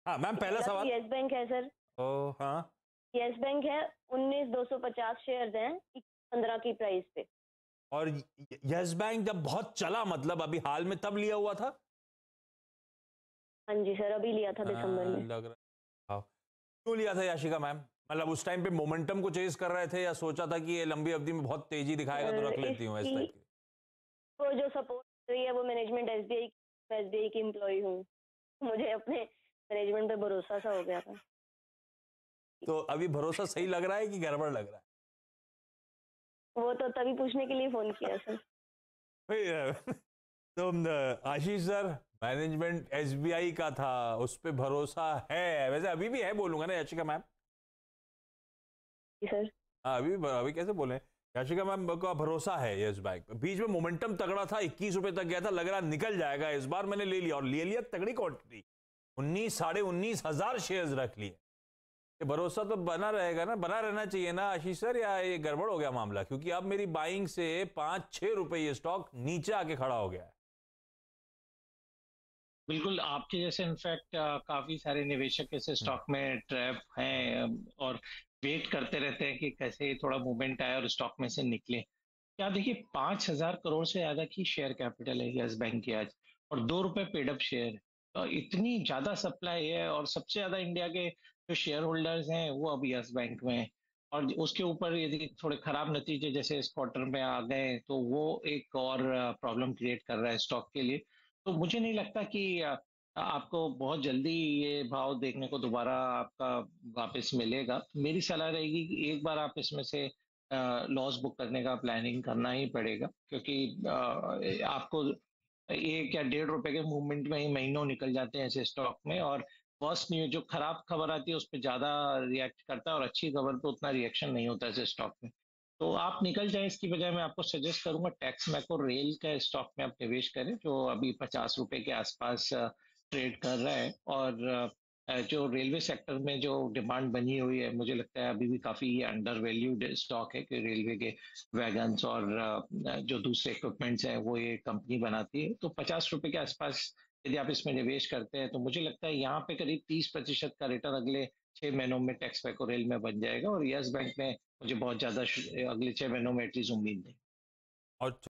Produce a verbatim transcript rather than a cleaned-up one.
हाँ मैम, पहला पहला तो सवाल। यस बैंक है सर। ओ हाँ। यस बैंक है, उन्नीस दो सौ पचास शेयर्स हैं पंद्रह की प्राइस पे। और यस बैंक जब बहुत चला, मतलब अभी हाल में तब लिया हुआ था? हाँ जी सर, अभी लिया था दिसंबर हाँ, में। लग रहा है। क्यों लिया था याशिका मैम? मतलब उस टाइम पे मोमेंटम को चेज कर रहे थे, या सोचा था कि ये लंबी अवधि में बहुत तेजी दिखाएगा तो सर रख लेती हूँ, इस इसकी टाइप की? वो जो सपोर्ट कर रही है वो मैनेजमेंट एसबीआई एसबीआई की एम्प्लॉय हूँ, मुझे अपने मैनेजमेंट पे भरोसा सा हो गया था। तो अभी भरोसा सही लग रहा है कि गड़बड़ लग रहा है? वो तो तभी पूछने के लिए फोन किया सर। भाई, अ, तो अ, आशीष सर, मैनेजमेंट एसबीआई का था, उस पे भरोसा है, वैसे अभी भी है बोलूंगा ना याशिका मैम? जी सर। हाँ, अभी अभी कैसे बोले, याशिका मैम का भरोसा है यस बैंक पे। बीच में मोमेंटम तगड़ा था, इक्कीस रुपए तक गया था, लग रहा निकल जाएगा इस बार, मैंने ले लिया, और ले लिया तगड़ी क्वांटिटी, उन्नीस साढ़े उन्नीस हजार शेयर्स रख लिए। ये भरोसा तो बना रहेगा ना, बना रहना चाहिए ना आशीष सर, या ये गड़बड़ हो गया मामला? क्योंकि अब मेरी बाइंग से पांच छह रुपए ये स्टॉक नीचे आके खड़ा हो गया है। बिल्कुल आपके जैसे इनफैक्ट काफी सारे निवेशक ऐसे हम्म। स्टॉक में ट्रैप हैं, अम, और वेट करते रहते हैं कि कैसे थोड़ा मूवमेंट आए और स्टॉक में से निकले। क्या देखिए, पांच हजार करोड़ से ज्यादा की शेयर कैपिटल है यस बैंक की आज, और दो रुपए पेड अप शेयर है। तो इतनी ज्यादा सप्लाई है, और सबसे ज्यादा इंडिया के जो शेयर होल्डर्स हैं वो अब यस बैंक में हैं। और उसके ऊपर यदि थोड़े खराब नतीजे जैसे इस क्वार्टर में आ गए तो वो एक और प्रॉब्लम क्रिएट कर रहा है स्टॉक के लिए। तो मुझे नहीं लगता कि अ, आपको बहुत जल्दी ये भाव देखने को दोबारा आपका वापस मिलेगा। मेरी सलाह रहेगी कि एक बार आप इसमें से लॉस बुक करने का प्लानिंग करना ही पड़ेगा, क्योंकि अ, आपको एक या डेढ़ रुपए के मूवमेंट में ही महीनों निकल जाते हैं ऐसे स्टॉक में। और वर्स्ट न्यूज जो खराब खबर आती है उस पर ज्यादा रिएक्ट करता है, और अच्छी खबर पे उतना रिएक्शन नहीं होता ऐसे स्टॉक में। तो आप निकल जाएं, इसकी बजाय मैं आपको सजेस्ट करूंगा टैक्स मैको रेल का स्टॉक में आप निवेश करें, जो अभी पचास रुपए के आसपास ट्रेड कर रहा है। और अ, जो रेलवे सेक्टर में जो डिमांड बनी हुई है, मुझे लगता है अभी भी काफी अंडर वैल्यूड स्टॉक है, कि रेलवे के वैगन्स और अ, जो दूसरे इक्विपमेंट्स हैं वो ये कंपनी बनाती है। तो पचास रुपए के आसपास यदि आप इसमें निवेश करते हैं तो मुझे लगता है यहाँ पे करीब तीस प्रतिशत का रिटर्न अगले छह महीनों में टैक्स पैको रेल में बन जाएगा। और यस बैंक में मुझे बहुत ज्यादा अगले छह महीनों में एटलीस्ट उम्मीद नहीं। और